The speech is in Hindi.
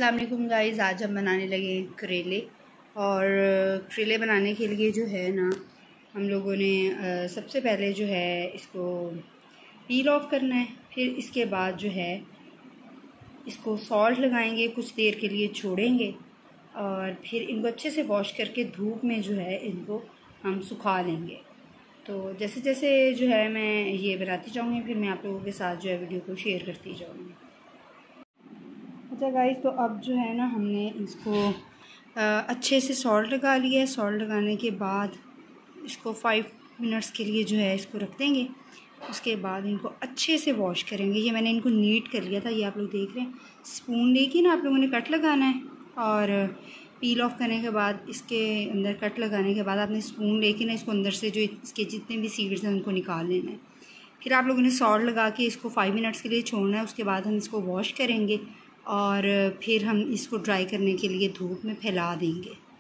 अस्सलाम वालेकुम गाइस। आज हम बनाने लगे करेले। और करेले बनाने के लिए जो है ना, हम लोगों ने सबसे पहले जो है इसको पील ऑफ करना है। फिर इसके बाद जो है इसको सॉल्ट लगाएंगे, कुछ देर के लिए छोड़ेंगे और फिर इनको अच्छे से वॉश करके धूप में जो है इनको हम सुखा लेंगे। तो जैसे जैसे जो है मैं ये बनाती जाऊँगी, फिर मैं आप लोगों के साथ जो है वीडियो को शेयर करती जाऊँगी। अच्छा गाइस, तो अब जो है ना हमने इसको अच्छे से सॉल्ट लगा लिया है। सॉल्ट लगाने के बाद इसको 5 मिनट्स के लिए जो है इसको रख देंगे। उसके बाद इनको अच्छे से वॉश करेंगे। ये मैंने इनको नीट कर लिया था, ये आप लोग देख रहे हैं। स्पून लेके ना आप लोगों ने कट लगाना है और पील ऑफ करने के बाद इसके अंदर कट लगाने के बाद आपने स्पून लेके ना इसको अंदर से जो इसके जितने भी सीड्स हैं उनको निकाल लेना है। फिर आप लोगों ने सॉल्ट लगा के इसको 5 मिनट्स के लिए छोड़ना है। उसके बाद हम इसको वॉश करेंगे और फिर हम इसको ड्राई करने के लिए धूप में फैला देंगे।